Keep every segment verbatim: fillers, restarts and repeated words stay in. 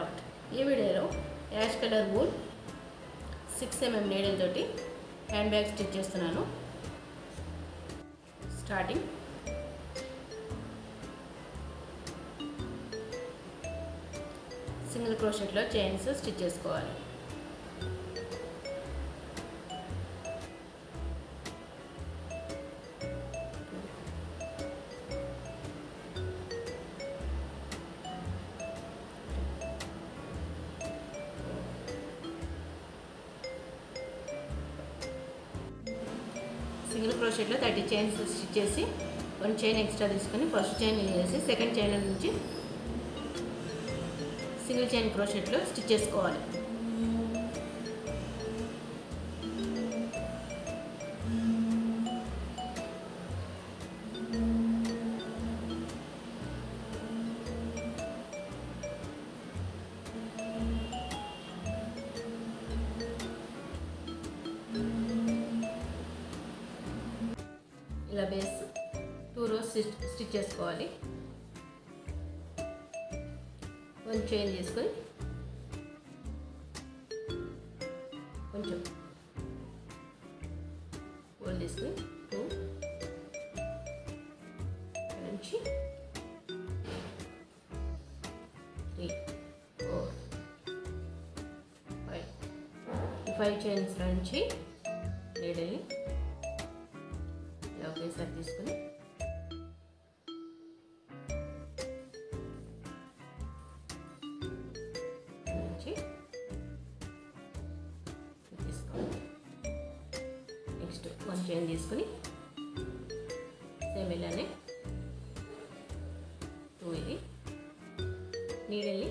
Craft ఈ వీడియోలో ash colour wool six MM needle తోటి హ్యాండ్ బ్యాగ్ స్టిచ్ చేస్తున్నాను. స్టార్టింగ్ సింగిల్ క్రోషెట్లో చైన్స్ స్టిచ్ చేసుకోవాలి. సింగిల్ క్రోషెట్లో థర్టీ చైన్స్ స్టిచ్ చేసి వన్ చైన్ ఎక్స్ట్రా తీసుకొని ఫస్ట్ చైన్ వేసి సెకండ్ చైన్ నుంచి సింగిల్ చైన్ క్రోషెట్లో స్టిచ్ చేసుకోవాలి. ఇలా బేస్ టూ రోస్ స్టిచ్ చేసుకోవాలి. వన్ చైన్ తీసుకొని కొంచెం హోల్ తీసుకొని టూ నుంచి three four five five chains నుంచి నీడల్ని ఇలా ఒకేసారి తీసుకొని తీసుకోవాలి. నెక్స్ట్ వన్ చైన్ తీసుకొని సేమ్ ఇలానే టూ ఇది నీడల్ని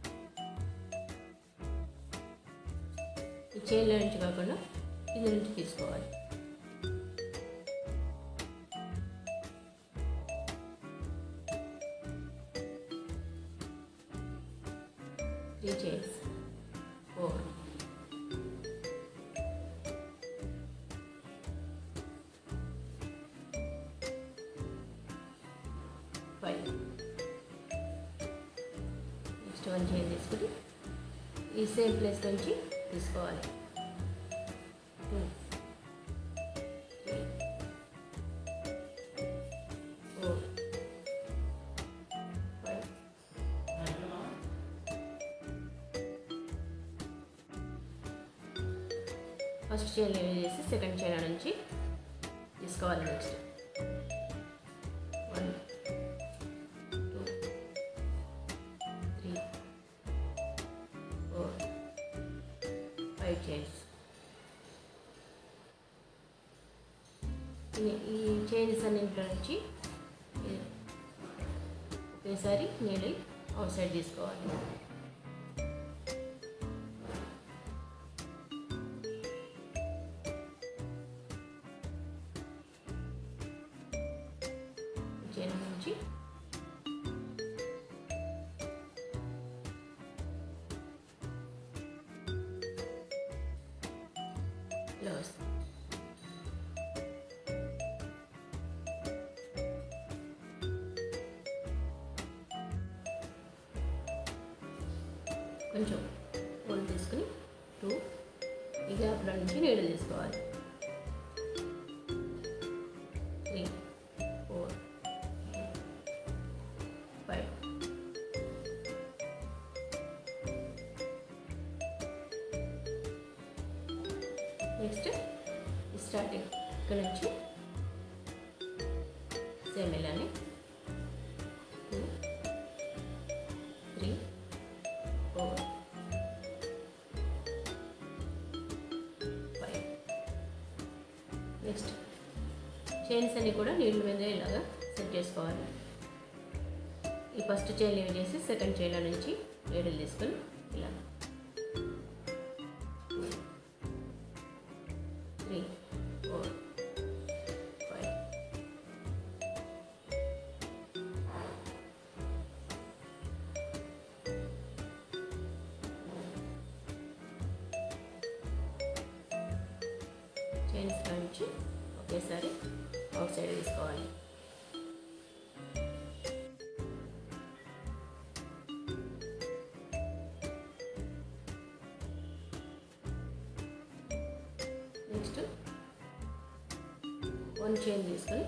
ఈ చైన్లో నుంచి కాకుండా కింద నుంచి తీసుకోవాలి. Three chains four five next one chain తీసుకుని ఈ సేమ్ ప్లేస్ నుంచి తీసుకోవాలి. Two three four five first chain leave చేసి సెకండ్ చైన్ నుంచి తీసుకోవాలి. Next one two three four five chains. ఈ చైన్స్ అన్నింటిలో నుంచి ఒకేసారి నీడిల్ అవుట్ సైడ్ తీసుకోవాలి. చైన్ నుంచి ఇలా వస్తుంది. కొంచెం హోల్ తీసుకుని టూ ఈ గ్యాప్లో నుంచి నీడిల్ తీసుకోవాలి. Three four five next starting ఇక్కడ నుంచి సేమ్ ఇలానే two three four five next chains అన్ని కూడా నీళ్ళ మీద ఇలాగా సెట్ చేసుకోవాలి. ఈ ఫస్ట్ చైన్ లీవ్ చేసి సెకండ్ చైన్లో నుంచి నీడిల్ తీసుకొని ఇలా త్రీ ఫోర్ ఫైవ్ చైన్స్ నుంచి ఒకేసారి అవుట్ సైడ్ తీసుకోవాలి. వన్ చైన్ తీసుకొని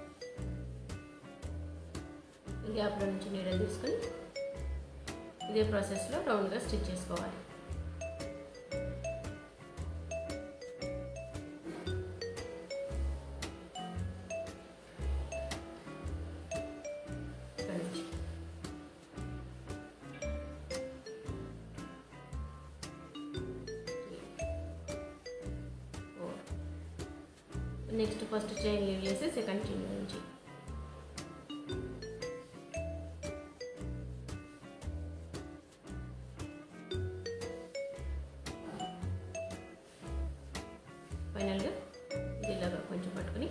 గ్యాప్లో నుంచి నీడలు తీసుకొని ఇదే ప్రాసెస్లో రౌండ్గా స్టిచ్ చేసుకోవాలి. ఇక్కడ నుంచి నెక్స్ట్ ఫస్ట్ చైన్ లీవ్ చేసి సెకండ్ చైన్ నుంచి ఫైనల్గా ఇలాగా కొంచెం పట్టుకొని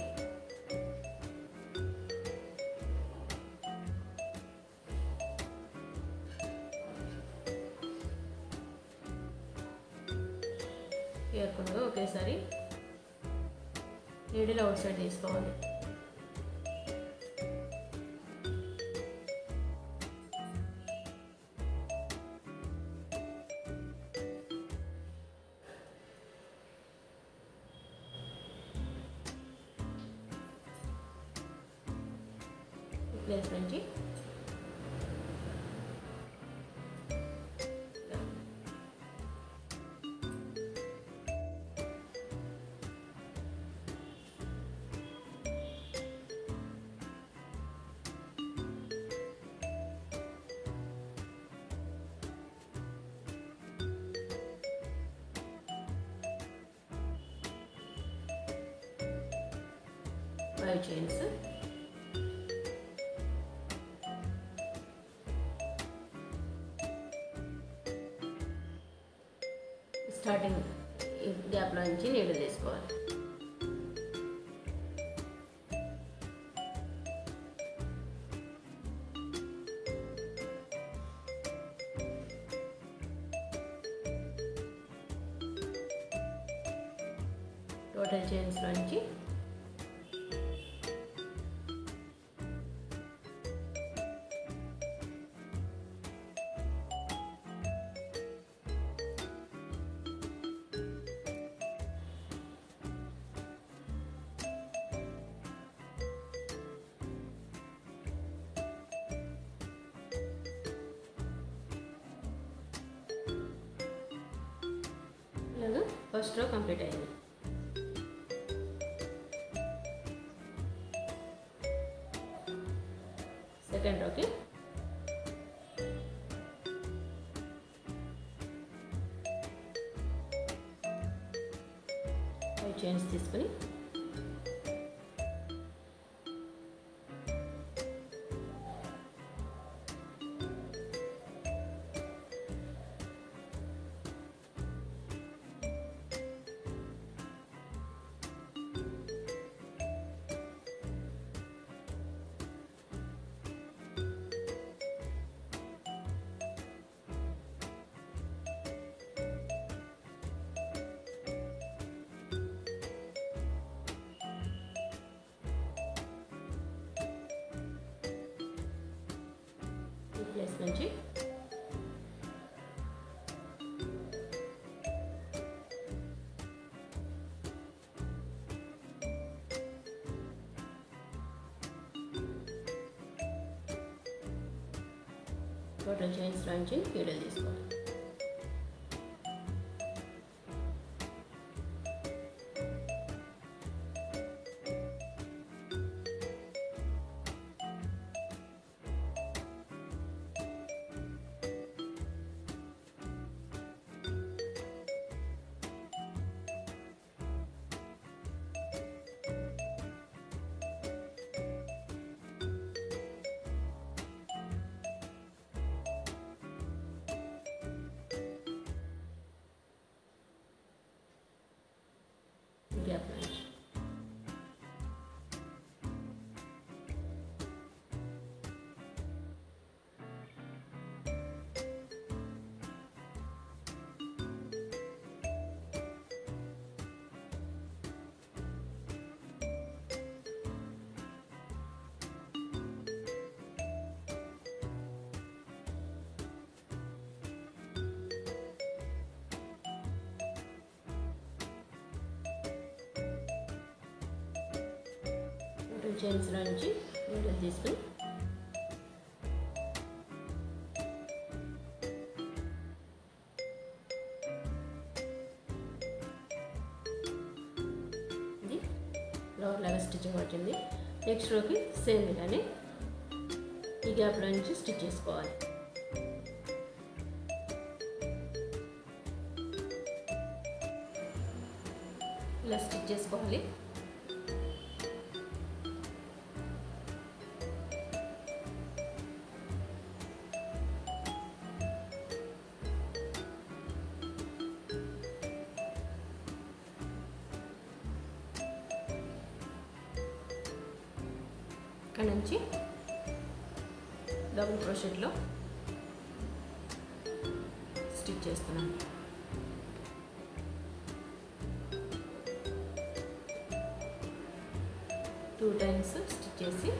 కేర్ఫుల్గా ఒకేసారి నీడిల్ అవుట్ సైడ్ తీసుకోవాలి. ప్లేస్ నుంచి ఫైవ్ చైన్స్ స్టార్టింగ్ గ్యాప్లో నుంచి నీడలు తీసుకోవాలి. టోటల్ చైన్స్లో నుంచి ఇలాగా ఫస్ట్ రో కంప్లీట్ అయింది. సెకండ్ రోకి ఫైవ్ చైన్స్ తీసుకొని ప్లేస్ నుంచి టోటల్ చైన్స్ నుంచి నీడలు తీసుకోవాలి. టూ చైన్స్ నుంచి నీడలు తీసుకుని ఇది ఫ్లవర్ లాగా స్టిచ్చింగ్ వచ్చింది. నెక్స్ట్ రోకి సేమ్ ఇలానే ఈ గ్యాప్లో నుంచి స్టిచ్ చేసుకోవాలి. ఇలా స్టిచ్ చేసుకోవాలి. ఇక్కడ నుంచి డబుల్ క్రోషెట్లో స్టిచ్ చేస్తున్నాను. టూ టైమ్స్ స్టిచ్ చేసి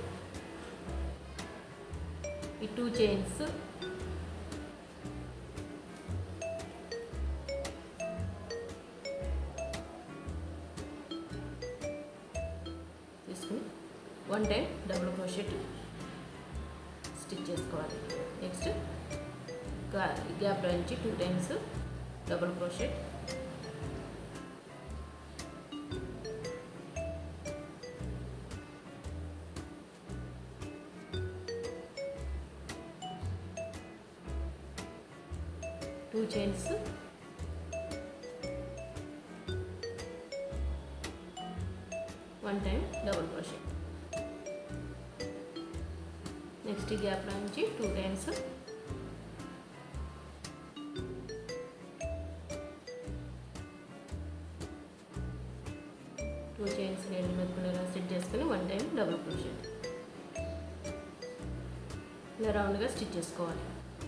ఈ టూ చైన్స్ తీసుకుని one time double crochet stitch చేసుకోవాలి. నెక్స్ట్ గ్యాప్లో నుంచి two times double crochet two chains one time double crochet. Next gap నుంచి టూ టైమ్స్ టూ చైన్స్ నీళ్ళు మెతుకునేలా స్టిచ్ చేసుకుని వన్ టైం డబుల్ క్రోషెట్ ఇలా రౌండ్గా స్టిచ్ చేసుకోవాలి.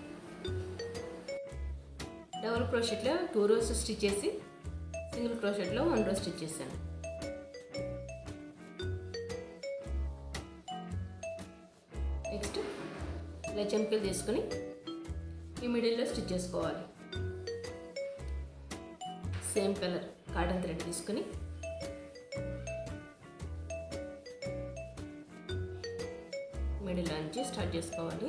డబుల్ క్రోషెట్లో టూ రోస్ స్టిచ్ చేసి సింగిల్ క్రోషెట్లో వన్ రో స్టిచ్ చేశాను. నెక్స్ట్ ఇలా చెంకిలు తీసుకుని ఈ మిడిల్లో స్టిచ్ చేసుకోవాలి. సేమ్ కలర్ కాటన్ థ్రెడ్ తీసుకుని మిడిల్ నుంచి స్టార్ట్ చేసుకోవాలి.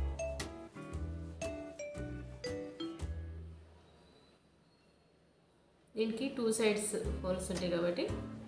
దీనికి టూ సైడ్స్ హోల్స్ ఉంటాయి కాబట్టి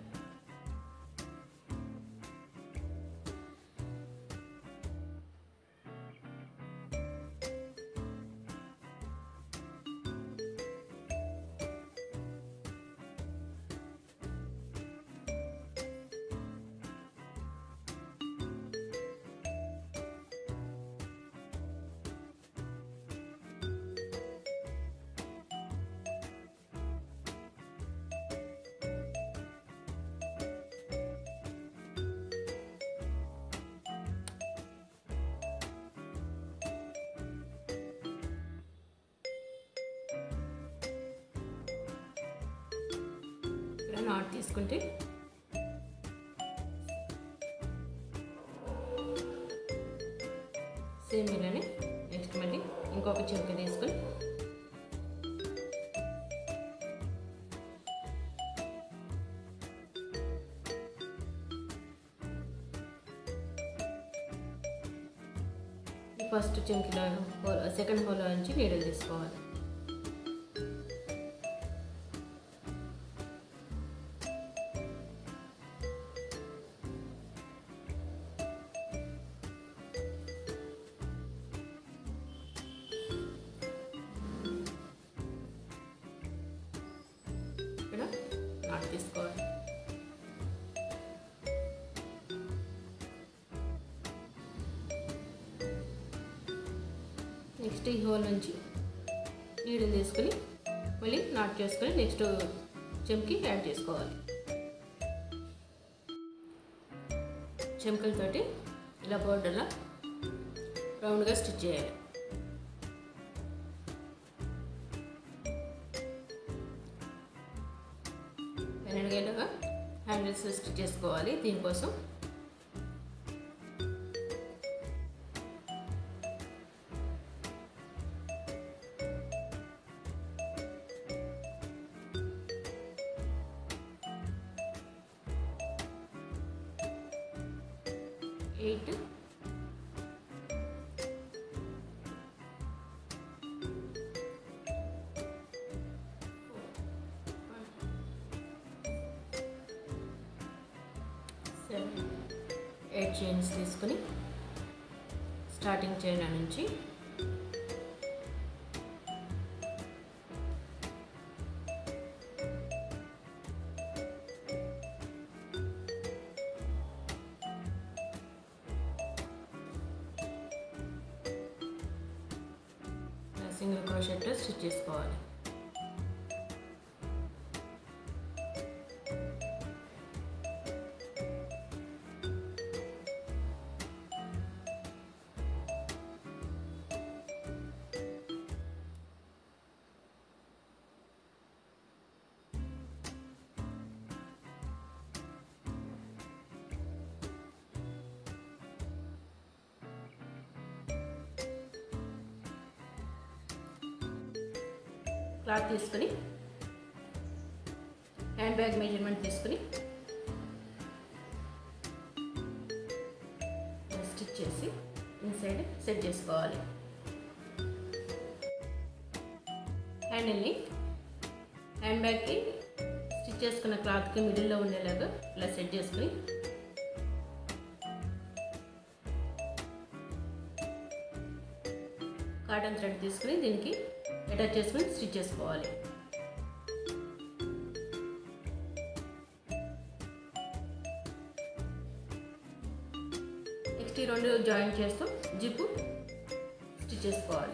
నాట్ తీసుకుంటే సేమ్ ఇలానే నెక్స్ట్ మళ్ళీ ఇంకొక చెంక తీసుకొని ఫస్ట్ చెంకిలో సెకండ్ హోల్ నుంచి నీడలు తీసుకోవాలి. ఇక్కడ నాట్ తీసుకోవాలి. నెక్స్ట్ ఈ హోల్ నుంచి నీడలు తీసుకొని మళ్ళీ నాట్ చేసుకొని నెక్స్ట్ చెంకి యాడ్ చేసుకోవాలి. చెంకలతోటి ఇలా బోర్డర్లో రౌండ్గా స్టిచ్ చేయాలి. వెనకగా హ్యాండిల్స్ స్టిచ్ చేసుకోవాలి. దీనికోసం ఎయిట్, సెవెన్, ఎయిట్ చైన్స్ తీసుకుని స్టార్టింగ్ చైన్ నుంచి సింగిల్ క్రోషెట్ స్టిచ్ చేసుకోవాలి. క్లాత్ తీసుకుని హ్యాండ్ బ్యాగ్ మెజర్మెంట్ తీసుకుని స్టిచ్ చేసి ఇన్సైడ్ సెట్ చేసుకోవాలి. హ్యాండిల్ని హ్యాండ్ బ్యాగ్కి స్టిచ్ చేసుకున్న క్లాత్కి మిడిల్లో ఉండేలాగా ఇలా సెట్ చేసుకుని కాటన్ థ్రెడ్ తీసుకుని దీనికి అటాచ్ చేసుకుని స్టిచ్ చేసుకోవాలి. నెక్స్ట్ ఈ రెండు జాయిన్ చేస్తూ జిప్ స్టిచ్ చేసుకోవాలి.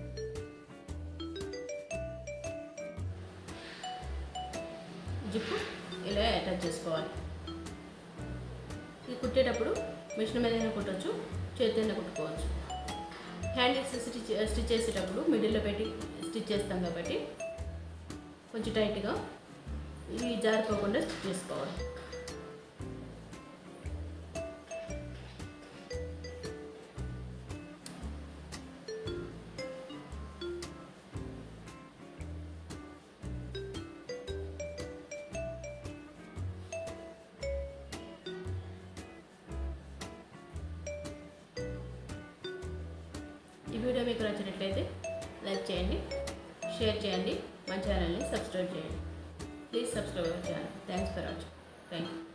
జిప్ ఇలా అటాచ్ చేసుకోవాలి. ఇది కుట్టేటప్పుడు మిషన్ మీద కుట్టవచ్చు, చేతితో కుట్టుకోవచ్చు. హ్యాండిల్స్ స్టిచ్ స్టిచ్ చేసేటప్పుడు మిడిల్లో పెట్టి స్టిచ్ చేస్తాం కాబట్టి కొంచెం టైట్గా ఇవి జారిపోకుండా స్టిచ్ చేసుకోవాలి. ఈ వీడియో మీకు నచ్చినట్లయితే లైక్ చేయండి, షేర్ చేయండి, మా ఛానల్ని సబ్స్క్రైబ్ చేయండి. Please subscribe our channel. Thanks for watching. Thank you.